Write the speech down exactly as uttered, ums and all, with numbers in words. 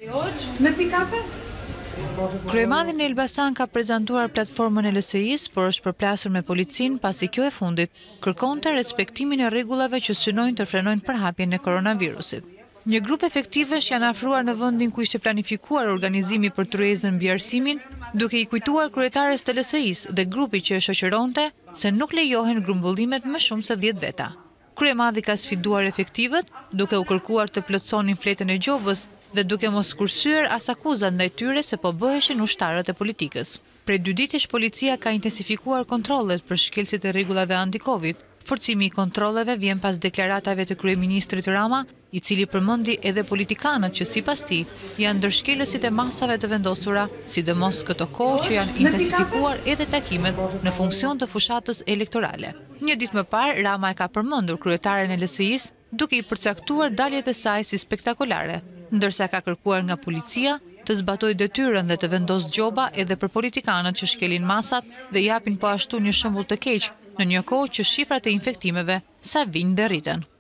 Me pi kafe? Kryemadhi në Elbasan ka prezantuar platformën e L S I-s, por është përplasur me policinë pasi kjo e fundit kërkonte respektimin e rregullave që synojnë të frenojnë përhapjen e koronavirusit. Një grup efektivesh janë afruar në vendin ku ishte planifikuar organizimi për tryezën mbi arsimin, duke i kujtuar kryetares të L S I-s dhe grupi që e shoqëronte se nuk lejohen grumbullimet më shumë se dhjetë veta. Kryemadhi ka sfiduar efektivët duke u kërkuar të plotësonin fletën e gjobës dhe duke mos kursyer as akuzat ndaj tyre se po bëheshin ushtarët e politikës. Prej dy ditësh policia ka intensifikuar kontrollet për shkelësit e rregullave anti-Covid. Forcimi i kontrolleve vjen pas deklaratave të kryeministrit Rama, i cili përmendi edhe politikanët që sipas tij janë ndërshkelësit e masave të vendosura, sidomos këto kohë që janë intensifikuar edhe takimet në funksion të fushatës elektorale. Një ditë më parë, Rama e ka përmendur kryetaren e L S I-s duke i përcaktuar daljet e saj si spektakolare, ndërsa ka kërkuar nga policia të zbatojë detyrën dhe të vendosë gjoba edhe për politikanët që shkelin masat dhe japin po ashtu një shembull të keq në një kohë që shifrat e infektimeve sa vinj dhe rriten.